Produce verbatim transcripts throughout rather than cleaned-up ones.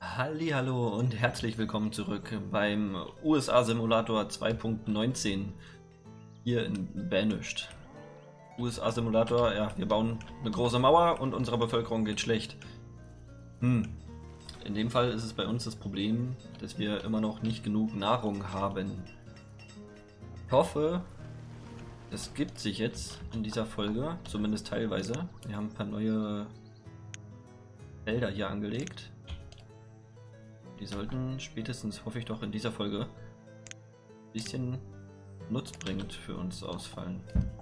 Hallihallo und herzlich willkommen zurück beim U S A Simulator zwei Punkt neunzehn hier in Banished. U S A Simulator, ja, wir bauen eine große Mauer und unserer Bevölkerung geht schlecht. Hm. In dem Fall ist es bei uns das Problem, dass wir immer noch nicht genug Nahrung haben. Ich hoffe, es gibt sich jetzt in dieser Folge, zumindest teilweise. Wir haben ein paar neue Felder hier angelegt. Die sollten spätestens, hoffe ich doch, in dieser Folge ein bisschen nutzbringend für uns ausfallen.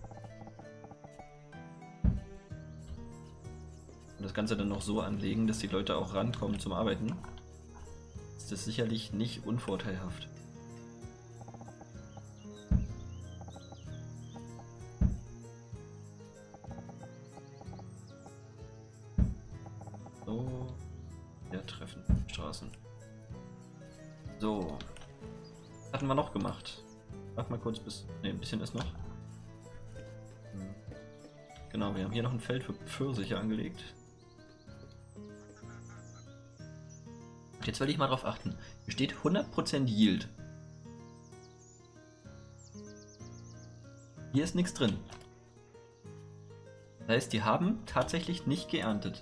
Und das Ganze dann noch so anlegen, dass die Leute auch rankommen zum Arbeiten, ist das sicherlich nicht unvorteilhaft. So, ja, treffen, Straßen. So, was hatten wir noch gemacht? Warte mal kurz bis. Ne, ein bisschen ist noch. Genau, wir haben hier noch ein Feld für Pfirsiche angelegt. Und jetzt will ich mal drauf achten. Hier steht hundert Prozent Yield. Hier ist nichts drin. Das heißt, die haben tatsächlich nicht geerntet.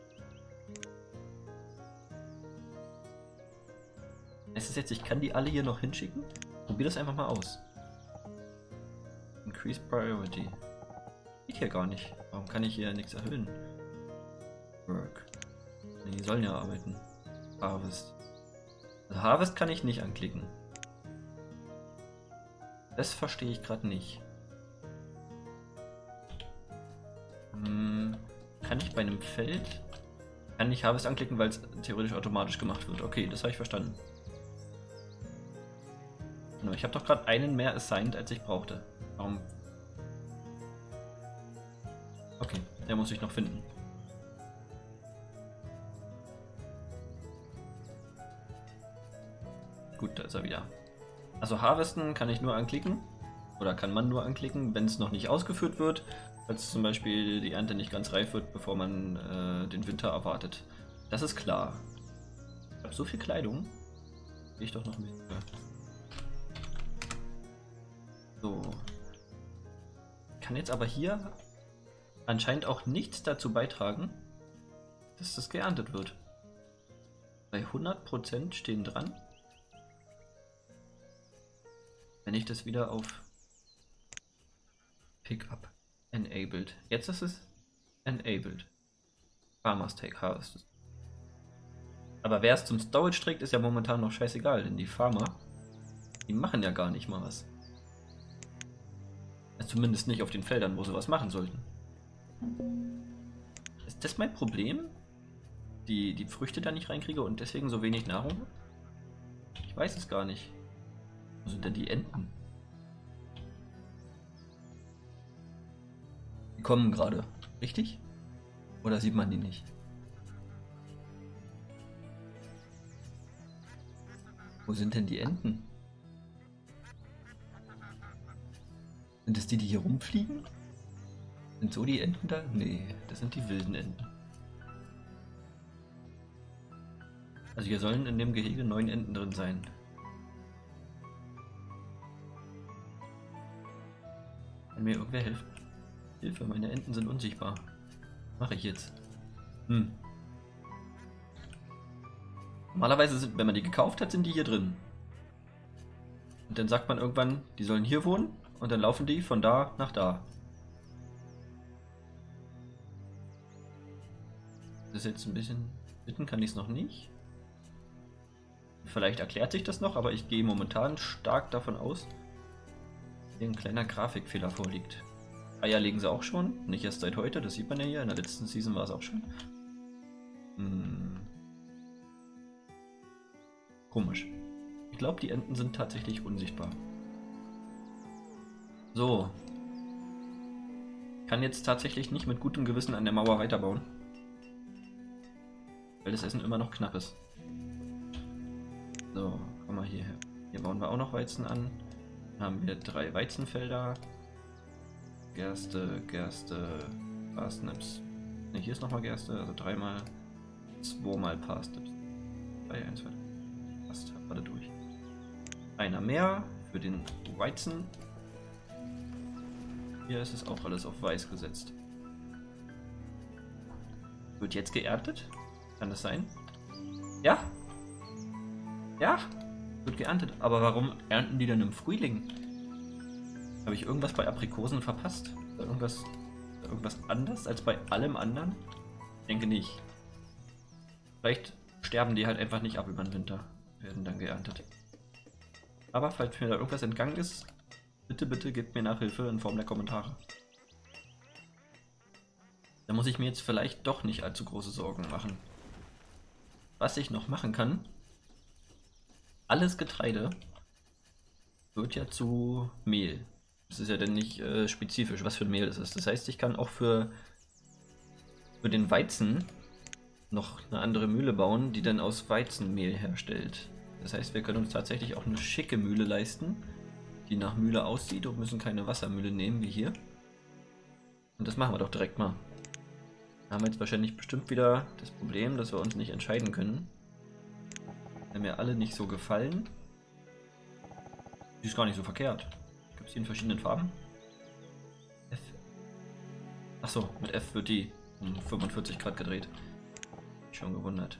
Es ist jetzt, ich kann die alle hier noch hinschicken. Probier das einfach mal aus. Increase Priority. Geht hier gar nicht. Warum kann ich hier nichts erhöhen? Work. Nee, die sollen ja arbeiten. Harvest. Also Harvest kann ich nicht anklicken. Das verstehe ich gerade nicht. Hm, kann ich bei einem Feld... Kann nicht Harvest anklicken, weil es theoretisch automatisch gemacht wird. Okay, das habe ich verstanden. Ich habe doch gerade einen mehr assigned, als ich brauchte. Warum? Okay, der muss ich noch finden. Gut, da ist er wieder. Also Harvesten kann ich nur anklicken. Oder kann man nur anklicken, wenn es noch nicht ausgeführt wird. Falls zum Beispiel die Ernte nicht ganz reif wird, bevor man äh, den Winter erwartet. Das ist klar. Ich habe so viel Kleidung. Gehe ich doch noch ein bisschen höher. So. Kann jetzt aber hier anscheinend auch nichts dazu beitragen, dass das geerntet wird. Bei hundert Prozent stehen dran. Wenn ich das wieder auf Pickup enabled. Jetzt ist es enabled. Farmers take harvest. Aber wer es zum Storage trägt, ist ja momentan noch scheißegal, denn die Farmer, die machen ja gar nicht mal was. Zumindest nicht auf den Feldern, wo sie was machen sollten. Ist das mein Problem? Die, die Früchte da nicht reinkriege und deswegen so wenig Nahrung? Ich weiß es gar nicht. Wo sind denn die Enten? Die kommen gerade, richtig? Oder sieht man die nicht? Wo sind denn die Enten? Sind das die, die hier rumfliegen? Sind so die Enten da? Nee, das sind die wilden Enten. Also hier sollen in dem Gehege neun Enten drin sein. Kann mir irgendwer helfen? Hilfe, meine Enten sind unsichtbar. Mache ich jetzt. Hm. Normalerweise, sind, wenn man die gekauft hat, sind die hier drin. Und dann sagt man irgendwann, die sollen hier wohnen. Und dann laufen die von da nach da. Das ist jetzt ein bisschen... Bitten kann ich es noch nicht. Vielleicht erklärt sich das noch, aber ich gehe momentan stark davon aus, dass hier ein kleiner Grafikfehler vorliegt. Eier legen sie auch schon. Nicht erst seit heute, das sieht man ja hier. In der letzten Season war es auch schon. Hm. Komisch. Ich glaube, die Enten sind tatsächlich unsichtbar. So. Kann jetzt tatsächlich nicht mit gutem Gewissen an der Mauer weiterbauen. Weil das Essen immer noch knapp ist. So, komm mal hierher. Hier bauen wir auch noch Weizen an. Dann haben wir drei Weizenfelder. Gerste, Gerste, Parsnips. Ne, hier ist nochmal Gerste, also dreimal, zweimal Parsnips. zwei, eins, zwei. Passt, haben wir da durch. Einer mehr für den Weizen. Hier ist es auch alles auf weiß gesetzt. Wird jetzt geerntet? Kann das sein? Ja? Ja? Wird geerntet. Aber warum ernten die denn im Frühling? Habe ich irgendwas bei Aprikosen verpasst? Ist da irgendwas, irgendwas anders als bei allem anderen? Ich denke nicht. Vielleicht sterben die halt einfach nicht ab über den Winter. Werden dann geerntet. Aber falls mir da irgendwas entgangen ist, bitte, bitte gebt mir Nachhilfe in Form der Kommentare. Da muss ich mir jetzt vielleicht doch nicht allzu große Sorgen machen. Was ich noch machen kann, alles Getreide wird ja zu Mehl. Das ist ja dann nicht äh, spezifisch, was für ein Mehl das ist. Das heißt, ich kann auch für, für den Weizen noch eine andere Mühle bauen, die dann aus Weizenmehl herstellt. Das heißt, wir können uns tatsächlich auch eine schicke Mühle leisten, die nach Mühle aussieht und müssen keine Wassermühle nehmen wie hier. Und das machen wir doch direkt mal. Da haben wir jetzt wahrscheinlich bestimmt wieder das Problem, dass wir uns nicht entscheiden können. Die haben mir alle nicht so gefallen. Die ist gar nicht so verkehrt. Gibt es die in verschiedenen Farben? F. Achso, mit F wird die um fünfundvierzig Grad gedreht. Schon gewundert.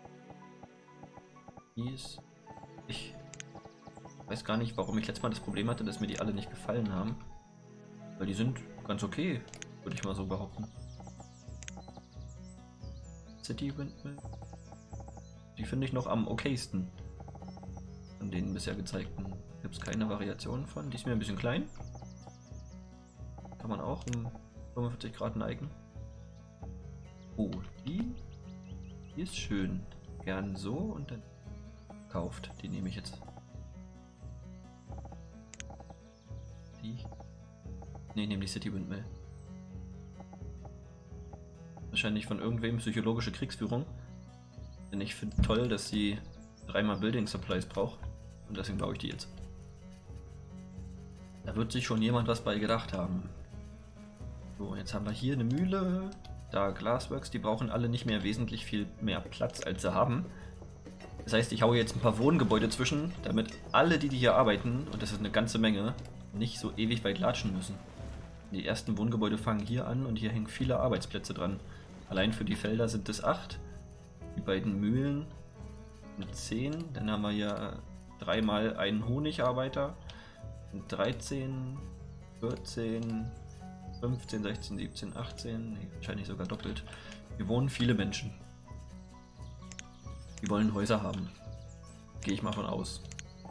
Die ist... Ich weiß gar nicht, warum ich letztes Mal das Problem hatte, dass mir die alle nicht gefallen haben. Weil die sind ganz okay, würde ich mal so behaupten. City Windmill. Die finde ich noch am okaysten. Von den bisher gezeigten. Gibt es keine Variation von. Die ist mir ein bisschen klein. Kann man auch um fünfundvierzig Grad neigen. Oh, die, die ist schön. Gern so und dann kauft. Die nehme ich jetzt. Die. Ne, nehme die City Windmill. Wahrscheinlich von irgendwem psychologische Kriegsführung. Denn ich finde toll, dass sie dreimal Building Supplies braucht. Und deswegen baue ich die jetzt. Da wird sich schon jemand was bei gedacht haben. So, jetzt haben wir hier eine Mühle. Da Glassworks, die brauchen alle nicht mehr wesentlich viel mehr Platz, als sie haben. Das heißt, ich haue jetzt ein paar Wohngebäude zwischen, damit alle, die, die hier arbeiten, und das ist eine ganze Menge, nicht so ewig weit latschen müssen. Die ersten Wohngebäude fangen hier an und hier hängen viele Arbeitsplätze dran. Allein für die Felder sind es acht. Die beiden Mühlen mit zehn. Dann haben wir hier dreimal einen Honigarbeiter. dreizehn, vierzehn, fünfzehn, sechzehn, siebzehn, achtzehn. Nee, wahrscheinlich sogar doppelt. Hier wohnen viele Menschen. Die wollen Häuser haben. Gehe ich mal von aus.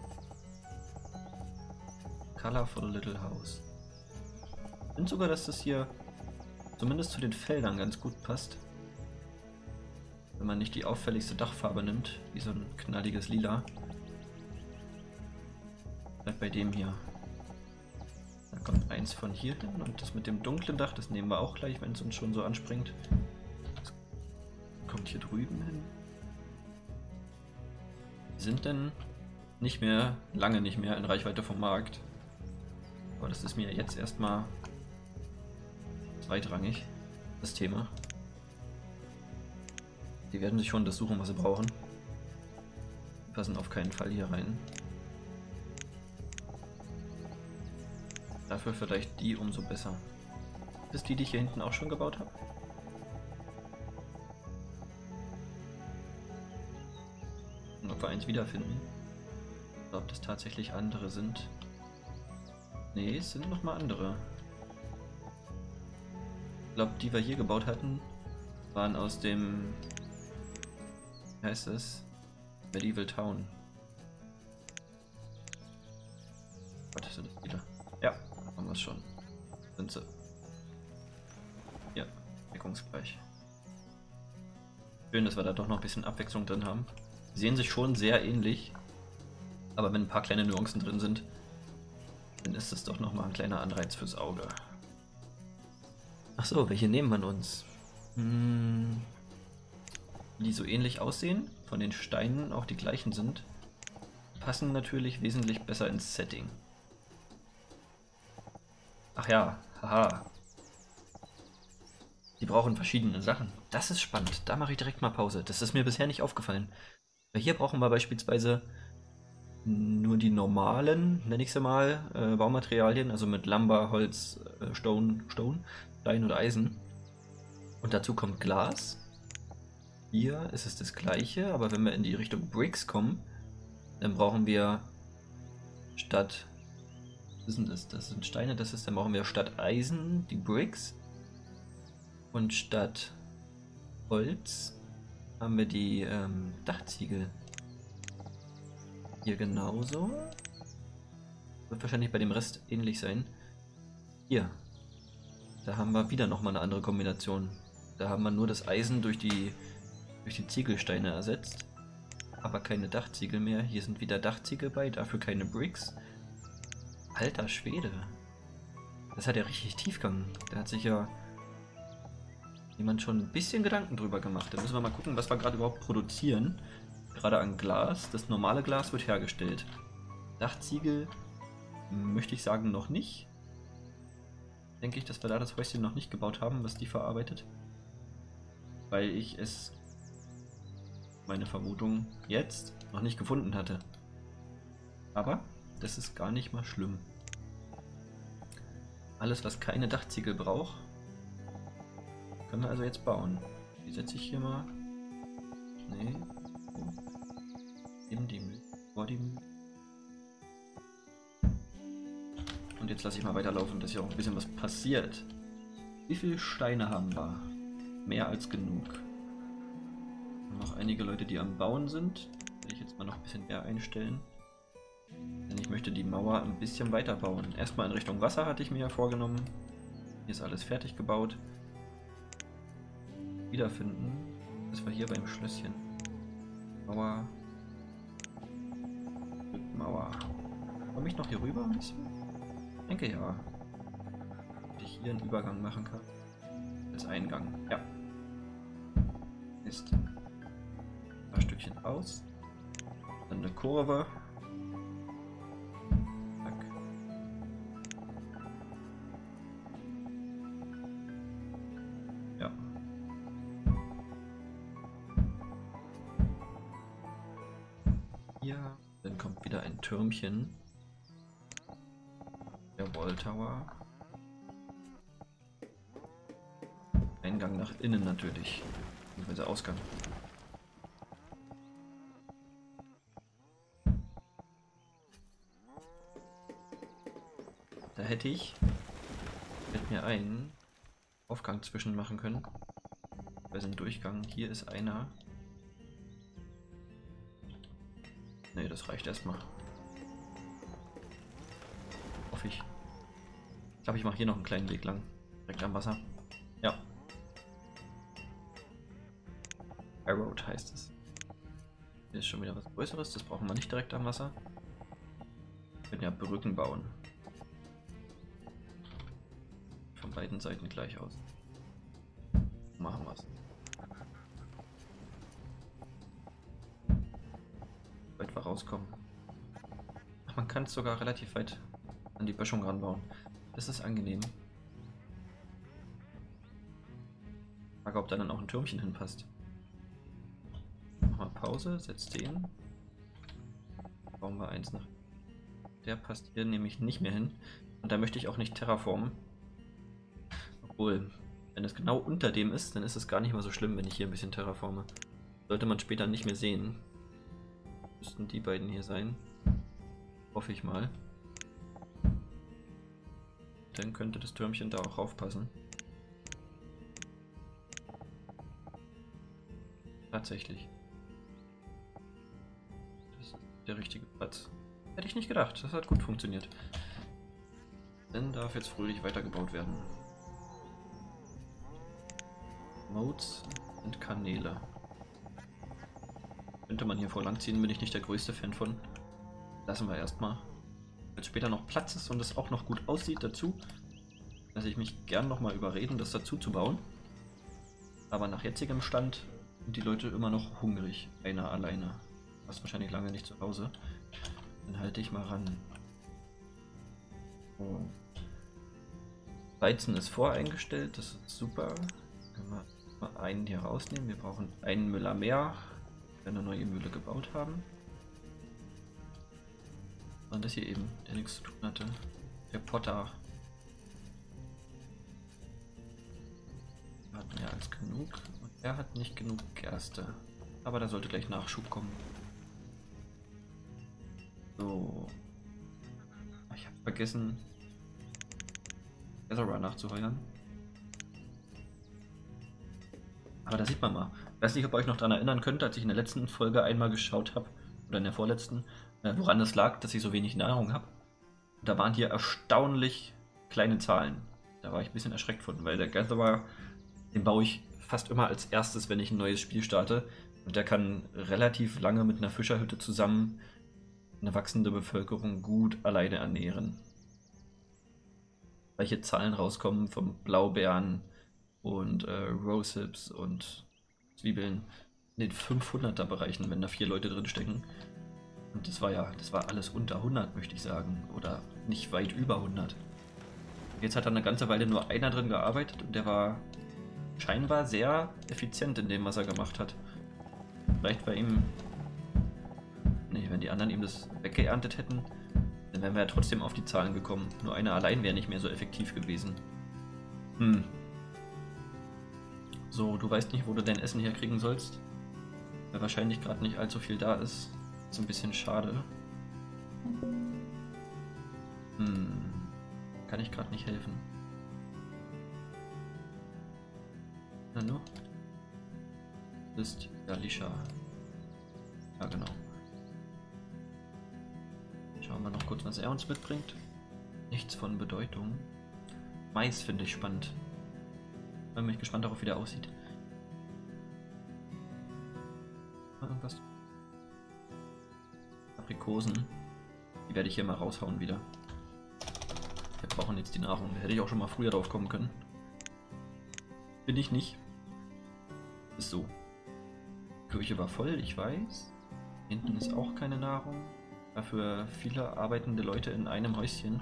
Colorful Little House. Ich finde sogar, dass das hier zumindest zu den Feldern ganz gut passt. Wenn man nicht die auffälligste Dachfarbe nimmt, wie so ein knalliges Lila. Bleibt bei dem hier. Da kommt eins von hier hin und das mit dem dunklen Dach, das nehmen wir auch gleich, wenn es uns schon so anspringt. Das kommt hier drüben hin. Die sind denn nicht mehr, lange nicht mehr in Reichweite vom Markt. Aber das ist mir jetzt erstmal zweitrangig, das Thema. Die werden sich schon das suchen, was sie brauchen. Die passen auf keinen Fall hier rein. Dafür vielleicht die umso besser. Das ist die, die ich hier hinten auch schon gebaut habe. Und ob wir eins wiederfinden. Oder ob das tatsächlich andere sind. Nee, es sind nochmal andere. Ich glaube, die wir hier gebaut hatten, waren aus dem... Wie heißt es? Medieval Town. Was ist das wieder? Ja, haben wir es schon. Sind sie. Ja, deckungsgleich. Schön, dass wir da doch noch ein bisschen Abwechslung drin haben. Sie sehen sich schon sehr ähnlich. Aber wenn ein paar kleine Nuancen drin sind, dann ist es doch nochmal ein kleiner Anreiz fürs Auge. Achso, welche nehmen wir uns? Hm, die so ähnlich aussehen, von den Steinen auch die gleichen sind, passen natürlich wesentlich besser ins Setting. Ach ja, haha. Die brauchen verschiedene Sachen. Das ist spannend. Da mache ich direkt mal Pause. Das ist mir bisher nicht aufgefallen. Hier brauchen wir beispielsweise nur die normalen, nenne ich sie mal, äh, Baumaterialien, also mit Lumber, Holz, äh, Stone, Stone, Stein oder Eisen. Und dazu kommt Glas. Hier ist es das gleiche, aber wenn wir in die Richtung Bricks kommen, dann brauchen wir statt, was ist denn das? Das sind Steine, das ist, dann brauchen wir statt Eisen die Bricks. Und statt Holz haben wir die ähm, Dachziegel. Hier genauso. Wird wahrscheinlich bei dem Rest ähnlich sein. Hier. Da haben wir wieder nochmal eine andere Kombination. Da haben wir nur das Eisen durch die, durch die Ziegelsteine ersetzt. Aber keine Dachziegel mehr. Hier sind wieder Dachziegel bei, dafür keine Bricks. Alter Schwede. Das hat ja richtig Tiefgang. Da hat sich ja jemand schon ein bisschen Gedanken drüber gemacht. Da müssen wir mal gucken, was wir gerade überhaupt produzieren. Gerade an Glas. Das normale Glas wird hergestellt. Dachziegel möchte ich sagen noch nicht. Denke ich, dass wir da das Häuschen noch nicht gebaut haben, was die verarbeitet. Weil ich es, meine Vermutung, jetzt noch nicht gefunden hatte. Aber das ist gar nicht mal schlimm. Alles, was keine Dachziegel braucht, können wir also jetzt bauen. Die setze ich hier mal. Nee. In die Mühle. Vor die Mühle. Und jetzt lasse ich mal weiterlaufen, dass hier auch ein bisschen was passiert. Wie viele Steine haben wir? Mehr als genug. Noch einige Leute, die am Bauen sind. Werde ich jetzt mal noch ein bisschen mehr einstellen. Denn ich möchte die Mauer ein bisschen weiter bauen. Erstmal in Richtung Wasser hatte ich mir ja vorgenommen. Hier ist alles fertig gebaut. Wiederfinden. Das war hier beim Schlösschen. Mauer. Mauer. Komme ich noch hier rüber ein bisschen? Ich denke ja. Dass ich hier einen Übergang machen kann. Als Eingang. Ja. Ist ein paar Stückchen aus. Dann eine Kurve. Zack. Ja. Hier. Dann kommt wieder ein Türmchen. Der Wall Tower. Eingang nach innen natürlich. Beziehungsweise Ausgang. Da hätte ich mit mir einen Aufgang zwischen machen können. Bei diesem Durchgang. Hier ist einer. Ne, das reicht erstmal. Hoffe ich. Ich glaube, ich mache hier noch einen kleinen Weg lang. Direkt am Wasser. Ja. Road heißt es. Hier ist schon wieder was Größeres. Das brauchen wir nicht direkt am Wasser. Wir können ja Brücken bauen. Von beiden Seiten gleich aus. Machen wir es. Weit wir rauskommen. Ach, man kann es sogar relativ weit an die Böschung ranbauen. Das ist angenehm. Ich frage, ob da dann auch ein Türmchen hinpasst. Mach mal Pause, setz den. Bauen wir eins nach. Der passt hier nämlich nicht mehr hin. Und da möchte ich auch nicht terraformen. Obwohl, wenn es genau unter dem ist, dann ist es gar nicht mal so schlimm, wenn ich hier ein bisschen terraforme. Sollte man später nicht mehr sehen. Müssten die beiden hier sein. Hoffe ich mal. Dann könnte das Türmchen da auch raufpassen. Tatsächlich. Das ist der richtige Platz. Hätte ich nicht gedacht. Das hat gut funktioniert. Dann darf jetzt fröhlich weitergebaut werden. Modes und Kanäle. Könnte man hier vorlangziehen, bin ich nicht der größte Fan von. Lassen wir erstmal. Wenn später noch Platz ist und es auch noch gut aussieht dazu, lasse ich mich gern nochmal überreden, das dazu zu bauen. Aber nach jetzigem Stand sind die Leute immer noch hungrig. Einer alleine. Was wahrscheinlich lange nicht zu Hause. Dann halte ich mal ran. So. Weizen ist voreingestellt, das ist super. Können wir mal einen hier rausnehmen. Wir brauchen einen Müller mehr. eine neue Mühle gebaut haben. War das hier eben, der nichts zu tun hatte. Der Potter. Wir hatten ja als genug und er hat nicht genug Gerste. Aber da sollte gleich Nachschub kommen. So. Ich habe vergessen, Ezra nachzuheuern. Aber da sieht man mal. Ich weiß nicht, ob ihr euch noch daran erinnern könnt, als ich in der letzten Folge einmal geschaut habe, oder in der vorletzten, äh, woran es lag, dass ich so wenig Nahrung habe. Da waren hier erstaunlich kleine Zahlen. Da war ich ein bisschen erschreckt von, weil der Gatherer, den baue ich fast immer als erstes, wenn ich ein neues Spiel starte. Und der kann relativ lange mit einer Fischerhütte zusammen eine wachsende Bevölkerung gut alleine ernähren. Welche Zahlen rauskommen vom Blaubeeren und äh, Rosehips und Zwiebeln in den fünfhunderter Bereichen, wenn da vier Leute drin stecken. Und das war ja, das war alles unter hundert, möchte ich sagen. Oder nicht weit über hundert. Jetzt hat da eine ganze Weile nur einer drin gearbeitet und der war scheinbar sehr effizient in dem, was er gemacht hat. Vielleicht bei ihm... Nee, wenn die anderen ihm das weggeerntet hätten, dann wären wir ja trotzdem auf die Zahlen gekommen. Nur einer allein wäre nicht mehr so effektiv gewesen. Hm. So, du weißt nicht, wo du dein Essen herkriegen sollst. Weil wahrscheinlich gerade nicht allzu viel da ist. Ist ein bisschen schade. Hm. Kann ich gerade nicht helfen. Na nu? Ist Galisha. Ja, genau. Schauen wir noch kurz, was er uns mitbringt. Nichts von Bedeutung. Mais finde ich spannend. Bin mich gespannt darauf, wie der aussieht. Irgendwas. Aprikosen. Die werde ich hier mal raushauen wieder. Wir brauchen jetzt die Nahrung. Da hätte ich auch schon mal früher drauf kommen können. Bin ich nicht. Ist so. Die Küche war voll, ich weiß. Hinten ist auch keine Nahrung. Dafür viele arbeitende Leute in einem Häuschen.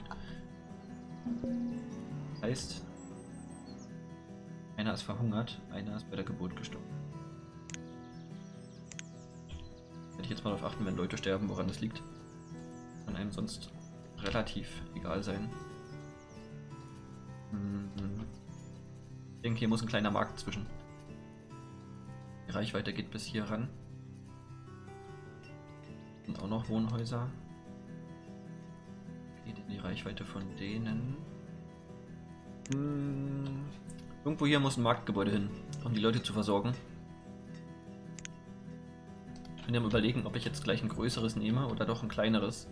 Heißt, einer ist verhungert, einer ist bei der Geburt gestorben. Werde ich jetzt mal darauf achten, wenn Leute sterben, woran das liegt. Kann einem sonst relativ egal sein. Ich denke, hier muss ein kleiner Markt zwischen. Die Reichweite geht bis hier ran. Und auch noch Wohnhäuser. Geht in die Reichweite von denen. Hm. Irgendwo hier muss ein Marktgebäude hin, um die Leute zu versorgen. Ich bin ja am Überlegen, ob ich jetzt gleich ein größeres nehme oder doch ein kleineres.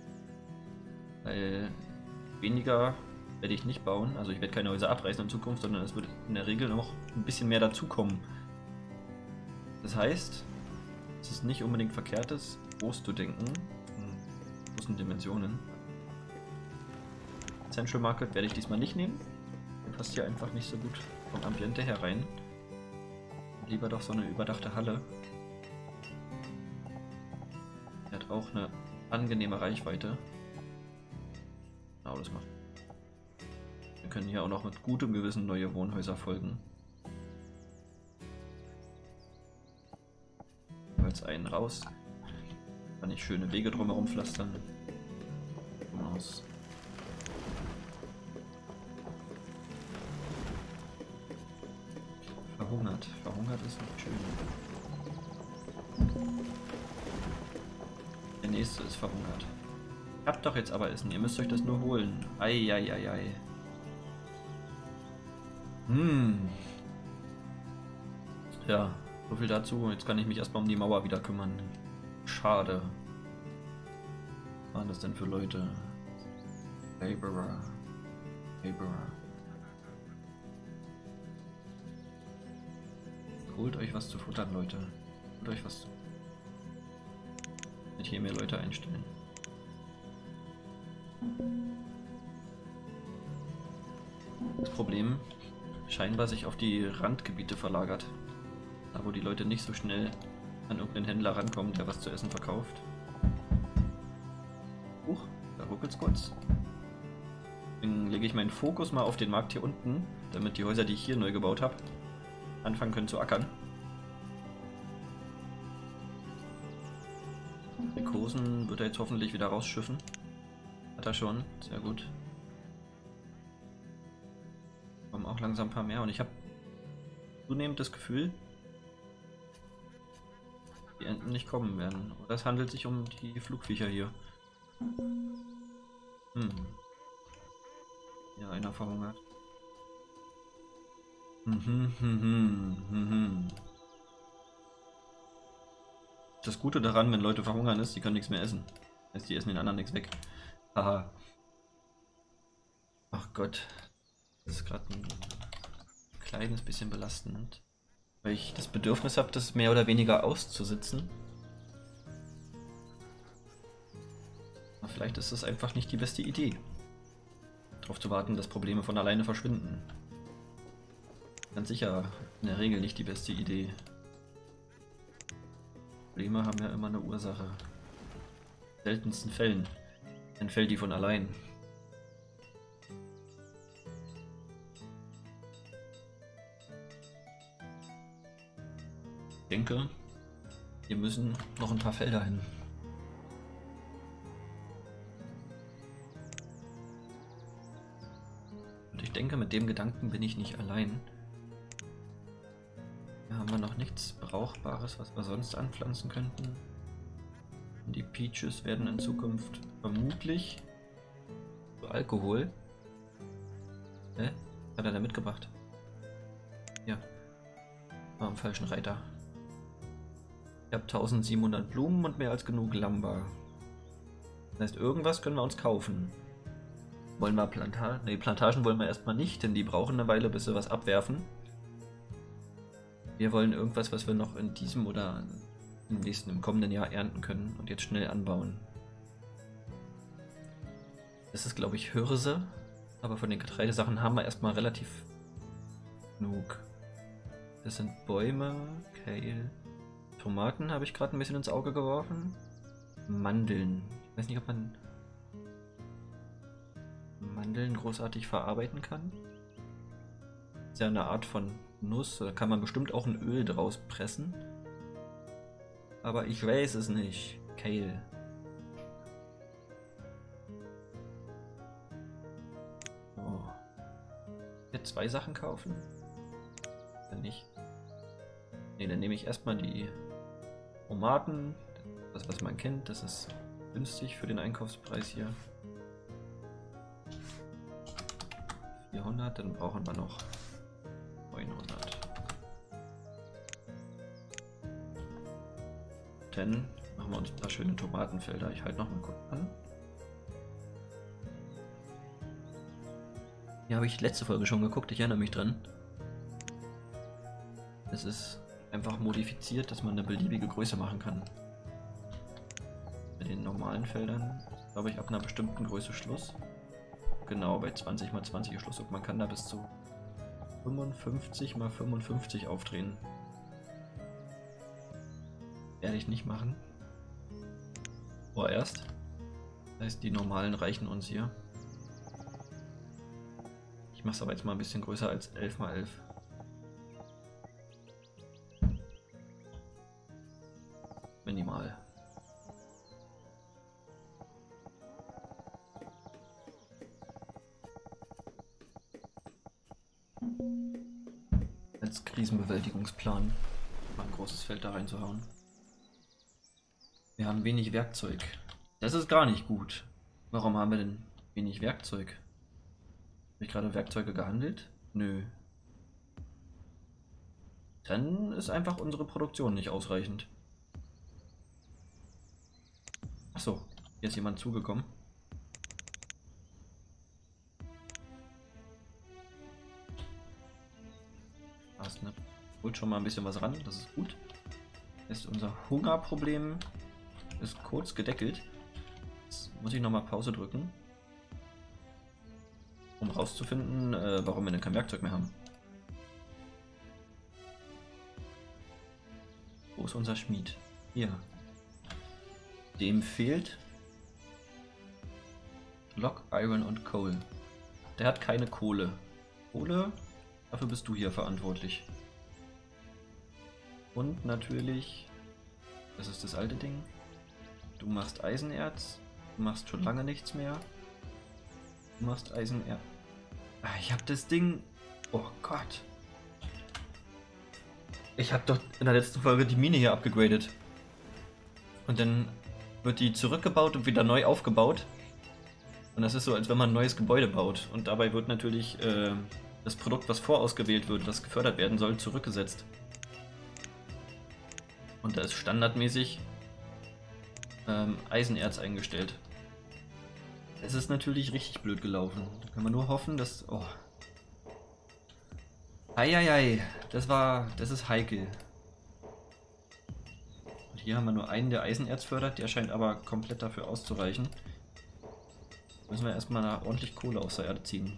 Weil weniger werde ich nicht bauen. Also ich werde keine Häuser abreißen in Zukunft, sondern es wird in der Regel noch ein bisschen mehr dazukommen. Das heißt, es ist nicht unbedingt verkehrt ist, groß zu denken, in großen Dimensionen. Central Market werde ich diesmal nicht nehmen. Der passt hier einfach nicht so gut vom Ambiente her rein. Lieber doch so eine überdachte Halle. Der hat auch eine angenehme Reichweite. Genau, das macht. Wir können hier auch noch mit gutem Gewissen neue Wohnhäuser folgen. Jetzt einen raus. Kann ich schöne Wege drumherum pflastern. Aus. Verhungert. Verhungert ist nicht schön. Der nächste ist verhungert. Habt doch jetzt aber Essen. Ihr müsst euch das nur holen. Eieiei. Hm. Ja. So viel dazu, jetzt kann ich mich erstmal um die Mauer wieder kümmern. Schade. Was waren das denn für Leute? Laborer. Laborer. Holt euch was zu futtern, Leute. Holt euch was zu. Ich werde hier mehr Leute einstellen. Das Problem scheinbar sich auf die Randgebiete verlagert. Da wo die Leute nicht so schnell an irgendeinen Händler rankommen, der was zu essen verkauft. Huch, da ruckelt's kurz. Dann lege ich meinen Fokus mal auf den Markt hier unten, damit die Häuser, die ich hier neu gebaut habe, anfangen können zu ackern. Kosen wird er jetzt hoffentlich wieder rausschiffen. Hat er schon, sehr gut. Kommen auch langsam ein paar mehr und ich habe zunehmend das Gefühl, die Enten nicht kommen werden. Oder es handelt sich um die Flugviecher hier. Hm. Ja, einer verhungert. Mhm, mhm, mhm. Das Gute daran, wenn Leute verhungern ist, die können nichts mehr essen. Das heißt, die essen den anderen nichts weg. Haha. Ach Gott. Das ist gerade ein kleines bisschen belastend. Weil ich das Bedürfnis habe, das mehr oder weniger auszusitzen. Aber vielleicht ist es einfach nicht die beste Idee. Darauf zu warten, dass Probleme von alleine verschwinden. Ganz sicher in der Regel nicht die beste Idee. Probleme haben ja immer eine Ursache. In seltensten Fällen entfällt die von allein. Ich denke, wir müssen noch ein paar Felder hin. Und ich denke, mit dem Gedanken bin ich nicht allein. Hier haben wir noch nichts Brauchbares, was wir sonst anpflanzen könnten. Und die Peaches werden in Zukunft vermutlich zu Alkohol. Hä? Was hat er da mitgebracht? Ja. War am falschen Reiter. Ich habe tausendsiebenhundert Blumen und mehr als genug Lumber. Das heißt, irgendwas können wir uns kaufen. Wollen wir Plantagen? Ne, Plantagen wollen wir erstmal nicht, denn die brauchen eine Weile, bis sie was abwerfen. Wir wollen irgendwas, was wir noch in diesem oder im nächsten, im kommenden Jahr ernten können und jetzt schnell anbauen. Das ist, glaube ich, Hirse, aber von den Getreidesachen haben wir erstmal relativ genug. Das sind Bäume, Kale, Tomaten habe ich gerade ein bisschen ins Auge geworfen. Mandeln. Ich weiß nicht, ob man Mandeln großartig verarbeiten kann. Das ist ja eine Art von Nuss, da kann man bestimmt auch ein Öl draus pressen. Aber ich weiß es nicht. Kale. Oh. Jetzt zwei Sachen kaufen? Dann nicht. Ne, dann nehme ich erstmal die Tomaten. Das, was man kennt, das ist günstig für den Einkaufspreis hier. vierhundert, dann brauchen wir noch neunhundert. Dann machen wir uns ein paar schöne Tomatenfelder. Ich halte noch mal kurz an. Ja, habe ich letzte Folge schon geguckt, ich erinnere mich dran. Es ist einfach modifiziert, dass man eine beliebige Größe machen kann. Bei den normalen Feldern glaube ich ab einer bestimmten Größe Schluss. Genau, bei zwanzig mal zwanzig ist Schluss und man kann da bis zu fünfundfünfzig mal fünfundfünfzig aufdrehen. Werde ich nicht machen. Vorerst. Das heißt, die normalen reichen uns hier. Ich mache es aber jetzt mal ein bisschen größer als elf mal elf. Minimal. Als Krisenbewältigungsplan mal ein großes Feld da reinzuhauen. Wir haben wenig Werkzeug. Das ist gar nicht gut. Warum haben wir denn wenig Werkzeug? Habe ich gerade Werkzeuge gehandelt? Nö. Dann ist einfach unsere Produktion nicht ausreichend. Achso, hier ist jemand zugekommen. Passt, ne? Holt schon mal ein bisschen was ran, das ist gut. Ist unser Hungerproblem ist kurz gedeckelt. Jetzt muss ich nochmal Pause drücken, um rauszufinden, äh, warum wir denn kein Werkzeug mehr haben. Wo ist unser Schmied? Hier. Dem fehlt Lock, Iron und Coal. Der hat keine Kohle. Kohle, dafür bist du hier verantwortlich. Und natürlich, das ist das alte Ding, Du machst Eisenerz. Du machst schon lange nichts mehr. Du machst Eisenerz. Ah, ich hab das Ding... Oh Gott. Ich hab doch in der letzten Folge die Mine hier abgegradet. Und dann wird die zurückgebaut und wieder neu aufgebaut. Und das ist so, als wenn man ein neues Gebäude baut. Und dabei wird natürlich äh, das Produkt, was vorausgewählt wird, was gefördert werden soll, zurückgesetzt. Und da ist standardmäßig ähm, Eisenerz eingestellt. Es ist natürlich richtig blöd gelaufen. Da kann man nur hoffen, dass... Oh. Eieiei, das war... Das ist heikel. Und hier haben wir nur einen, der Eisenerz fördert. Der scheint aber komplett dafür auszureichen. Müssen wir erstmal ordentlich Kohle aus der Erde ziehen.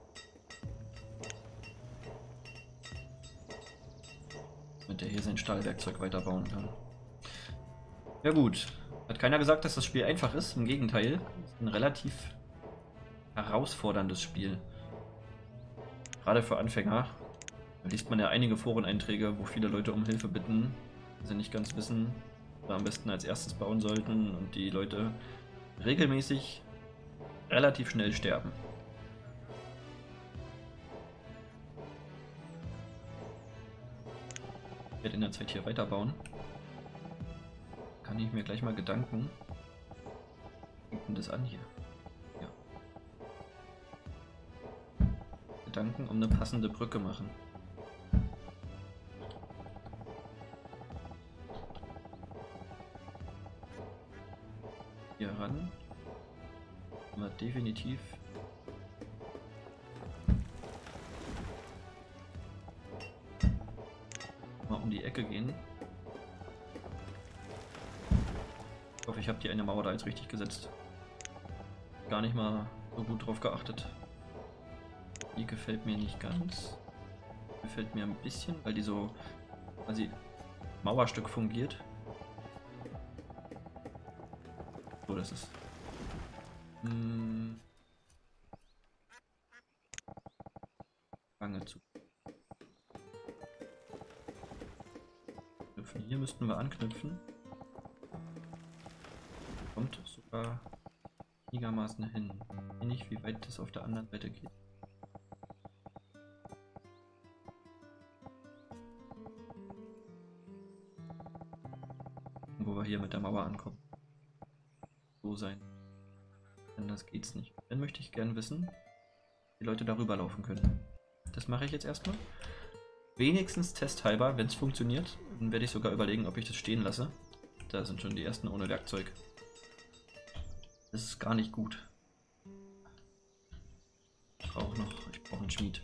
Damit der hier sein Stahlwerkzeug weiterbauen kann. Ja gut. Hat keiner gesagt, dass das Spiel einfach ist. Im Gegenteil. Es ist ein relativ herausforderndes Spiel. Gerade für Anfänger. Da liest man ja einige Foreneinträge, wo viele Leute um Hilfe bitten. Sie nicht ganz wissen, was am besten als erstes bauen sollten. Und die Leute regelmäßig relativ schnell sterben. Ich werde in der Zeit hier weiterbauen. Kann ich mir gleich mal Gedanken. Wie fängt denn das an hier? Ja. Gedanken um eine passende Brücke machen. Hier ran. Mal definitiv mal um die Ecke gehen. Ich hoffe, ich habe die eine Mauer da jetzt richtig gesetzt. Gar nicht mal so gut drauf geachtet. Die gefällt mir nicht ganz. Gefällt mir ein bisschen, weil die so quasi Mauerstück fungiert. So, das ist Hm. Lange zu. Knüpfen. Hier müssten wir anknüpfen. Kommt sogar einigermaßen hin. Nicht wie weit das auf der anderen Seite geht. Wo wir hier mit der Mauer ankommen. So sein. Das geht's nicht. Dann möchte ich gerne wissen, wie Leute darüber laufen können. Das mache ich jetzt erstmal. Wenigstens testhalber, wenn es funktioniert, dann werde ich sogar überlegen, ob ich das stehen lasse. Da sind schon die ersten ohne Werkzeug. Das ist gar nicht gut. Ich brauche noch, ich brauche einen Schmied.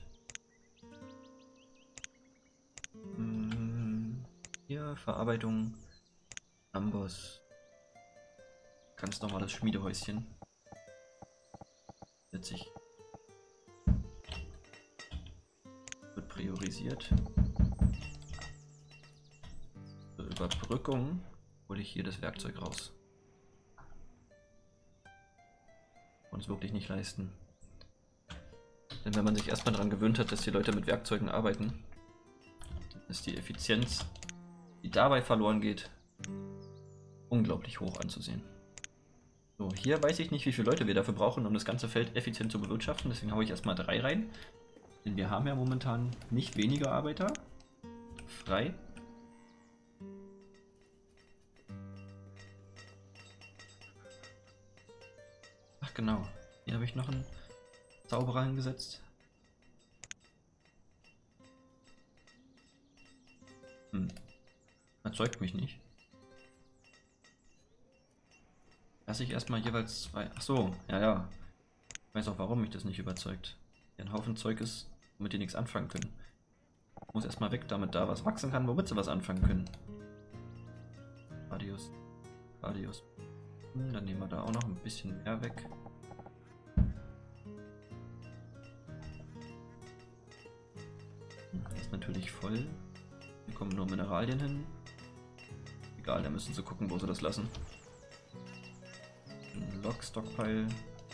Hm, hier, Verarbeitung, Amboss. Ganz normales Schmiedehäuschen. Witzig. Wird priorisiert. Zur Überbrückung hole ich hier das Werkzeug raus. Uns wirklich nicht leisten. Denn wenn man sich erstmal daran gewöhnt hat, dass die Leute mit Werkzeugen arbeiten, dann ist die Effizienz, die dabei verloren geht, unglaublich hoch anzusehen. So, hier weiß ich nicht, wie viele Leute wir dafür brauchen, um das ganze Feld effizient zu bewirtschaften. Deswegen haue ich erstmal drei rein. Denn wir haben ja momentan nicht weniger Arbeiter frei. Ach genau, hier habe ich noch einen Zauberer hingesetzt. Hm, erzeugt mich nicht. Lass ich erstmal jeweils zwei. Ach so, ja, ja. Ich weiß auch, warum mich das nicht überzeugt. Hier ein Haufen Zeug ist, womit die nichts anfangen können. Ich muss erstmal weg, damit da was wachsen kann, womit sie was anfangen können. Radius. Radius. Hm, dann nehmen wir da auch noch ein bisschen mehr weg. Das ist natürlich voll. Hier kommen nur Mineralien hin. Egal, da müssen sie gucken, wo sie das lassen. Log Stockpile.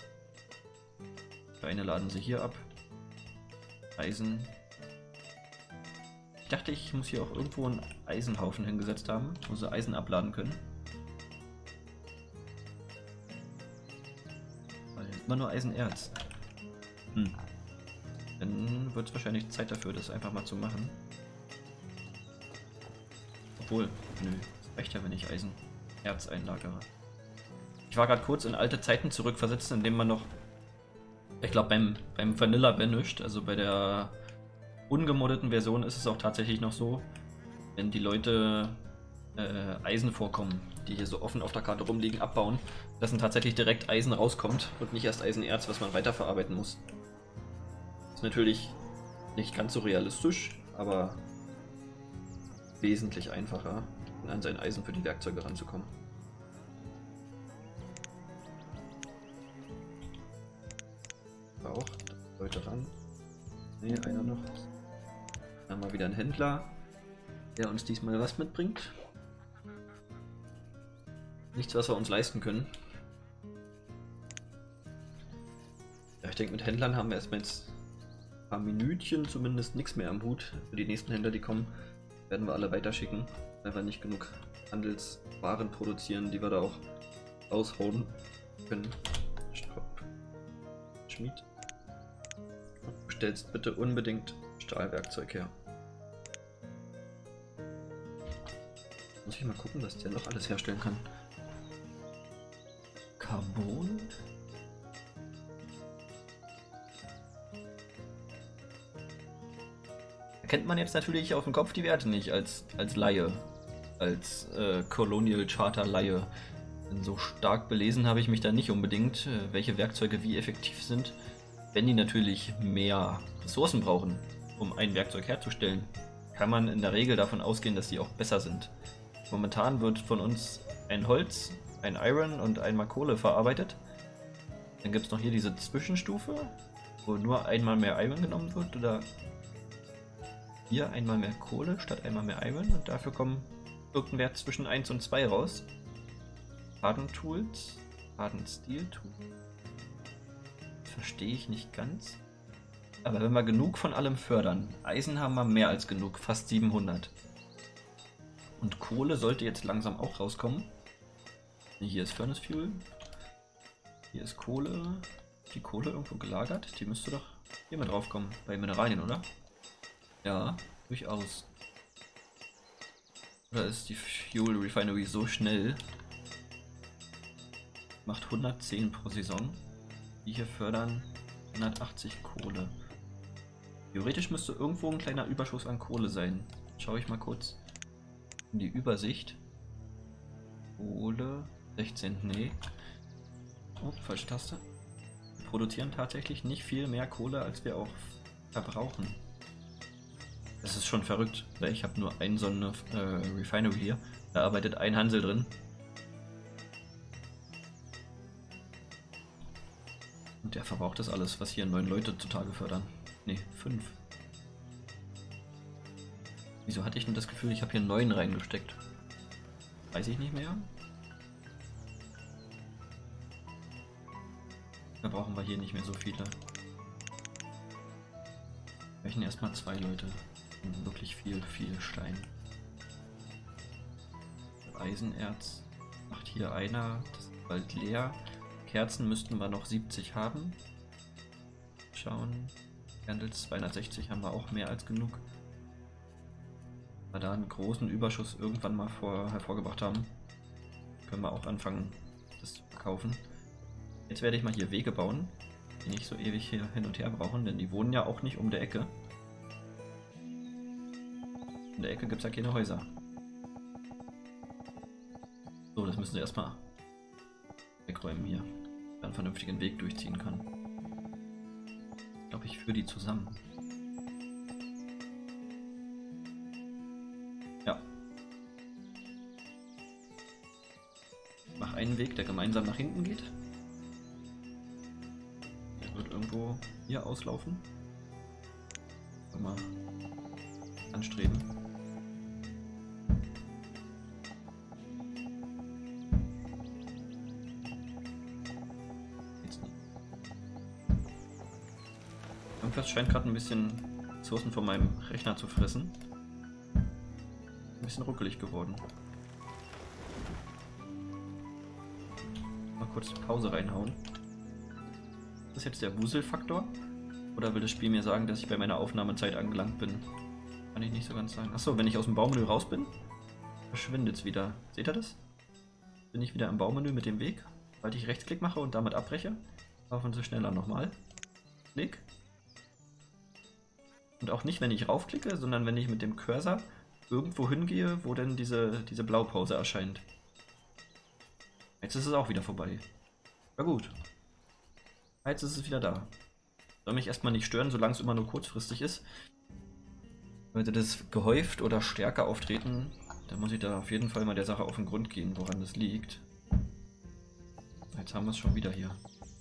Steine laden sie hier ab. Eisen. Ich dachte, ich muss hier auch irgendwo einen Eisenhaufen hingesetzt haben, wo sie Eisen abladen können. immer nur Eisenerz. Hm. Dann wird es wahrscheinlich Zeit dafür, das einfach mal zu machen. Obwohl, nö, das reicht ja, wenn ich Eisenerz einlagere. Ich war gerade kurz in alte Zeiten zurückversetzt, indem man noch, ich glaube beim, beim Vanilla Banished, also bei der ungemoddeten Version ist es auch tatsächlich noch so, wenn die Leute äh, Eisen vorkommen, die hier so offen auf der Karte rumliegen, abbauen, dass dann tatsächlich direkt Eisen rauskommt und nicht erst Eisenerz, was man weiterverarbeiten muss. Ist natürlich nicht ganz so realistisch, aber wesentlich einfacher, an sein Eisen für die Werkzeuge ranzukommen. Auch Leute ran. Ne, einer noch. Dann mal wieder ein Händler, der uns diesmal was mitbringt. Nichts, was wir uns leisten können. Ja, ich denke, mit Händlern haben wir erstmal jetzt ein paar Minütchen zumindest nichts mehr am Hut. Für die nächsten Händler, die kommen, werden wir alle weiterschicken, weil wir nicht genug Handelswaren produzieren, die wir da auch raushauen können. Stopp. Schmied. Du stellst bitte unbedingt Stahlwerkzeug her. Muss ich mal gucken, was der noch alles herstellen kann. Carbon. Kennt man jetzt natürlich auf dem Kopf die Werte nicht als, als Laie, als äh, Colonial Charter Laie. Denn so stark belesen habe ich mich da nicht unbedingt, äh, welche Werkzeuge wie effektiv sind. Wenn die natürlich mehr Ressourcen brauchen, um ein Werkzeug herzustellen, kann man in der Regel davon ausgehen, dass die auch besser sind. Momentan wird von uns ein Holz, ein Iron und einmal Kohle verarbeitet. Dann gibt es noch hier diese Zwischenstufe, wo nur einmal mehr Iron genommen wird, oder hier einmal mehr Kohle statt einmal mehr Iron, und dafür kommen irgendein Wert zwischen eins und zwei raus. Harden Tools, Harden Steel Tools. Verstehe ich nicht ganz. Aber wenn wir genug von allem fördern, Eisen haben wir mehr als genug, fast siebenhundert. Und Kohle sollte jetzt langsam auch rauskommen. Hier ist Furnace Fuel. Hier ist Kohle. Die Kohle irgendwo gelagert? Die müsste doch hier mal drauf kommen, bei Mineralien, oder? Ja, durchaus. Oder ist die Fuel Refinery so schnell? Macht hundertzehn pro Saison. Die hier fördern hundertachtzig Kohle. Theoretisch müsste irgendwo ein kleiner Überschuss an Kohle sein. Schaue ich mal kurz in die Übersicht. Kohle sechzehn, nee. Oh, falsche Taste. Wir produzieren tatsächlich nicht viel mehr Kohle, als wir auch verbrauchen. Das ist schon verrückt, weil ich habe nur eine so eine äh, Refinery hier. Da arbeitet ein Hansel drin. Und der verbraucht das alles, was hier neun Leute zutage fördern. Ne, fünf. Wieso hatte ich denn das Gefühl, ich habe hier neun reingesteckt? Weiß ich nicht mehr. Da brauchen wir hier nicht mehr so viele. Wir rechnen erstmal zwei Leute. Und wirklich viel, viel Stein. Eisenerz macht hier einer. Das ist bald leer. Kerzen müssten wir noch siebzig haben. Schauen. Candles zweihundertsechzig haben wir auch mehr als genug. Wenn wir da einen großen Überschuss irgendwann mal vor, hervorgebracht haben, können wir auch anfangen, das zu verkaufen. Jetzt werde ich mal hier Wege bauen, die nicht so ewig hier hin und her brauchen, denn die wohnen ja auch nicht um der Ecke. In der Ecke gibt es ja keine Häuser. So, das müssen wir erstmal wegräumen hier, damit man einen vernünftigen Weg durchziehen kann. Ich glaube, ich führe die zusammen. Ja. Ich mache einen Weg, der gemeinsam nach hinten geht. Der wird irgendwo hier auslaufen. Mal anstreben. Irgendwas scheint gerade ein bisschen Ressourcen von meinem Rechner zu fressen. Ein bisschen ruckelig geworden. Mal kurz Pause reinhauen. Ist das jetzt der Wuselfaktor? Oder will das Spiel mir sagen, dass ich bei meiner Aufnahmezeit angelangt bin? Kann ich nicht so ganz sagen. Achso, wenn ich aus dem Baumenü raus bin, verschwindet es wieder. Seht ihr das? Bin ich wieder im Baumenü mit dem Weg, weil ich Rechtsklick mache und damit abbreche. Laufen Sie schneller nochmal. Klick. Und auch nicht, wenn ich raufklicke, sondern wenn ich mit dem Cursor irgendwo hingehe, wo denn diese, diese Blaupause erscheint. Jetzt ist es auch wieder vorbei. Na gut. Jetzt ist es wieder da. Soll mich erstmal nicht stören, solange es immer nur kurzfristig ist. Sollte das gehäuft oder stärker auftreten, dann muss ich da auf jeden Fall mal der Sache auf den Grund gehen, woran das liegt. Jetzt haben wir es schon wieder hier.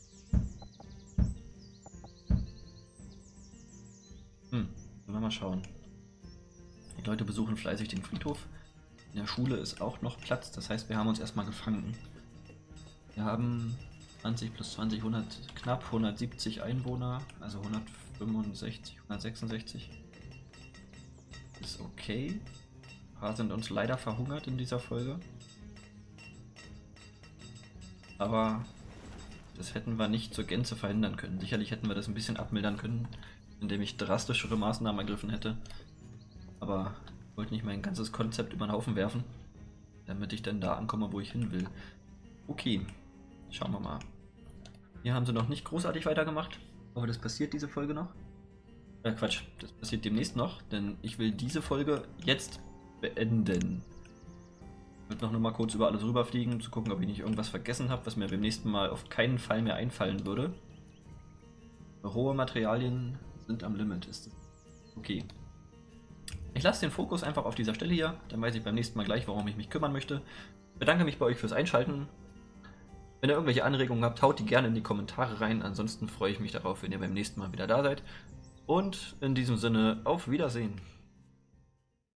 Hm, wollen wir mal schauen. Die Leute besuchen fleißig den Friedhof. In der Schule ist auch noch Platz, das heißt, wir haben uns erstmal gefangen. Wir haben zwanzig plus zwanzig, hundert, knapp hundertsiebzig Einwohner, also hundertfünfundsechzig, hundertsechsundsechzig. Ist okay. Ein paar sind uns leider verhungert in dieser Folge. Aber das hätten wir nicht zur Gänze verhindern können. Sicherlich hätten wir das ein bisschen abmildern können, indem ich drastischere Maßnahmen ergriffen hätte. Aber ich wollte nicht mein ganzes Konzept über den Haufen werfen, damit ich dann da ankomme, wo ich hin will. Okay, schauen wir mal. Hier haben sie noch nicht großartig weitergemacht. Aber das passiert diese Folge noch. Äh, Quatsch, das passiert demnächst noch, denn ich will diese Folge jetzt beenden. Ich würde noch nur mal kurz über alles rüberfliegen, um zu gucken, ob ich nicht irgendwas vergessen habe, was mir beim nächsten Mal auf keinen Fall mehr einfallen würde. Rohe Materialien sind am Limit, ist es. Okay. Ich lasse den Fokus einfach auf dieser Stelle hier, dann weiß ich beim nächsten Mal gleich, worum ich mich kümmern möchte. Ich bedanke mich bei euch fürs Einschalten. Wenn ihr irgendwelche Anregungen habt, haut die gerne in die Kommentare rein. Ansonsten freue ich mich darauf, wenn ihr beim nächsten Mal wieder da seid. Und in diesem Sinne, auf Wiedersehen.